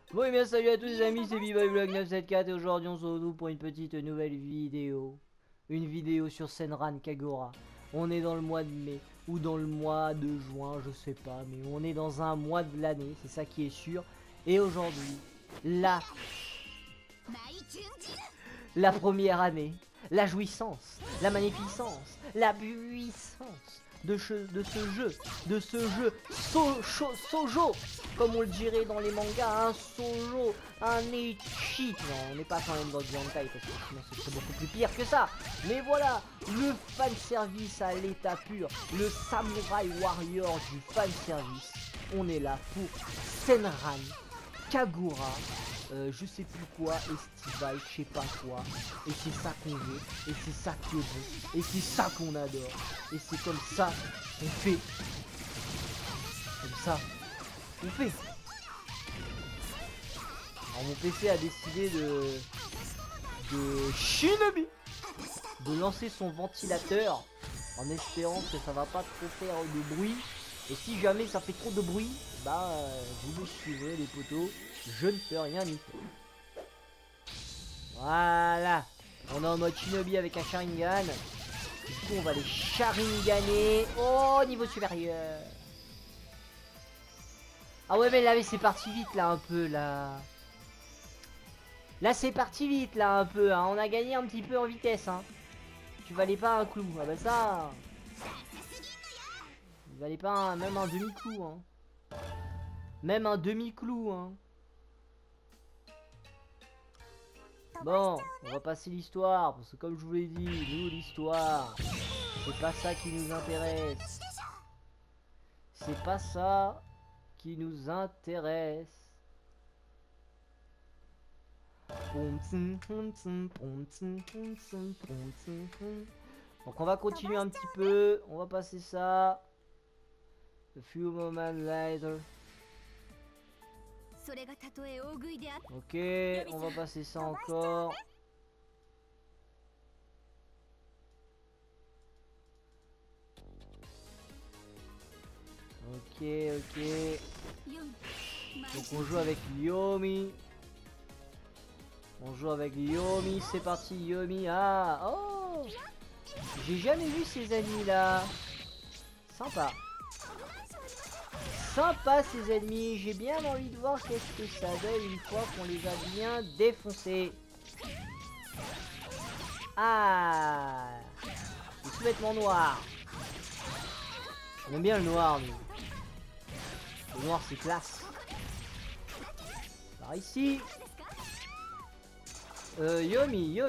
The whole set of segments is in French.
Bon et bien salut à tous les amis, c'est BboyVlog 974 et aujourd'hui on se retrouve pour une petite nouvelle vidéo. Une vidéo sur Senran Kagura. On est dans le mois de mai ou dans le mois de juin, je sais pas, mais on est dans un mois de l'année, c'est ça qui est sûr. Et aujourd'hui, la première année, la jouissance, la magnificence, la puissance de ce jeu Sojo, comme on le dirait dans les mangas, un Sojo, un Echi. Non, on n'est pas quand même dans du hentai parce que sinon ce serait beaucoup plus pire que ça. Mais voilà, le fanservice à l'état pur, le samouraï warrior du fanservice. On est là pour Senran Kagura. Je sais plus quoi, Estival, je sais pas quoi. Et c'est ça qu'on veut, et c'est ça qui est bon, et c'est ça qu'on adore. Et c'est comme ça qu'on fait. Comme ça, on fait. Alors mon PC a décidé de Shinobi de lancer son ventilateur en espérant que ça va pas trop faire de bruit. Et si jamais ça fait trop de bruit, bah vous me suivrez les poteaux, je ne peux rien y faire. Voilà, on est en mode Shinobi avec un Sharingan. Du coup on va les Sharinganer au niveau supérieur. Ah ouais mais là c'est parti vite là un peu là. Là c'est parti vite là un peu hein. On a gagné un petit peu en vitesse hein. Tu valais pas un clou, ah bah ça. Il valait pas même un demi-clou hein. Même un demi-clou hein. Bon, on va passer l'histoire, parce que comme je vous l'ai dit, nous l'histoire, c'est pas ça qui nous intéresse. C'est pas ça qui nous intéresse. Donc on va continuer un petit peu, on va passer ça. A few moments later. Ok, on va passer ça encore. Ok, ok. Donc on joue avec Yomi. On joue avec Yomi, c'est parti Yomi. Ah, oh, j'ai jamais vu ces ennemis là. Sympa. Sympa ces ennemis, j'ai bien envie de voir qu'est-ce que ça donne une fois qu'on les a bien défoncés. Ah, les sous-vêtements noirs. On aime bien le noir nous. Le noir c'est classe. Par ici. Yomi.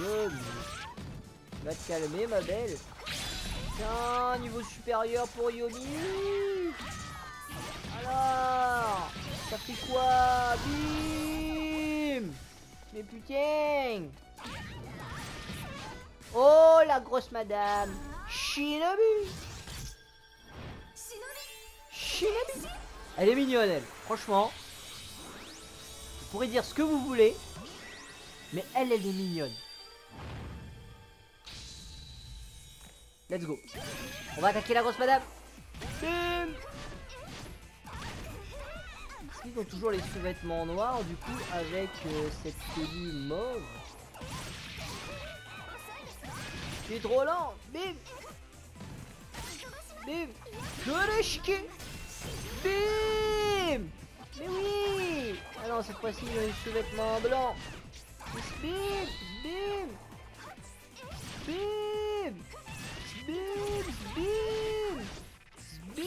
Va te calmer ma belle. Tiens, niveau supérieur pour Yomi. Alors, ça fait quoi? Bim. Mais putain. Oh la grosse madame. Shinobi. Elle est mignonne elle. Franchement. Vous pourrez dire ce que vous voulez. Mais elle est mignonne. Let's go. On va attaquer la grosse madame. Bim. Ils ont toujours les sous-vêtements noirs, du coup, avec cette tenue mauve. Tu es trop lent. Bim. Bim. Kureshiki. Bim. Mais oui. Ah non, cette fois-ci, ils ont les sous-vêtements blancs. Bim. Bim. Bim. Bim. Bim. Bim.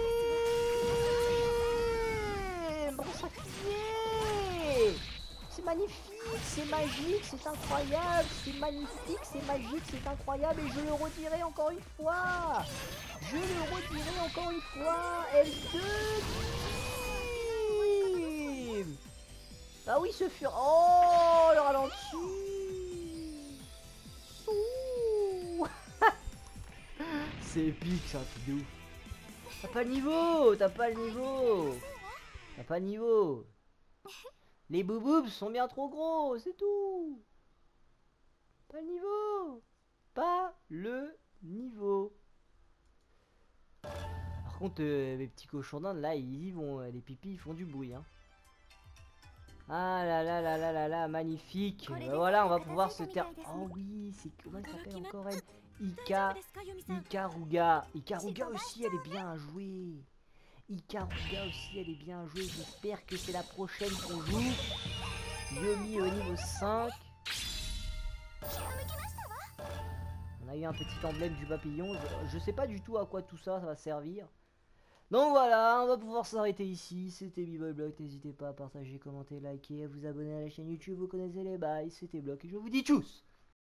C'est magnifique, c'est magique, c'est incroyable, c'est magnifique, c'est magique, c'est incroyable et je le redirai encore une fois. Je le redirai encore une fois. L2. Ah oui, ce fur... Oh, le ralenti. C'est épique, ça, truc de ouf. T'as pas le niveau, t'as pas le niveau. T'as pas le niveau. Les bouboubs sont bien trop gros, c'est tout. Pas le niveau. Pas le niveau. Par contre, mes petits cochons d'Inde, là, ils y vont. Les pipis, ils font du bruit. Hein. Ah là là là là là là, magnifique. Voilà, on va pouvoir se taire. Oh oui, c'est comment elle s'appelle encore elle? Ikaruga. Ikaruga aussi, elle est bien à jouer. Ikaruga aussi, elle est bien à jouer. J'espère que c'est la prochaine qu'on joue. Yomi au niveau 5. On a eu un petit emblème du papillon. Je sais pas du tout à quoi tout ça va servir. Donc voilà, on va pouvoir s'arrêter ici. C'était BboyBlock. N'hésitez pas à partager, commenter, liker, à vous abonner à la chaîne YouTube. Vous connaissez les bails. C'était Block et je vous dis tchuss.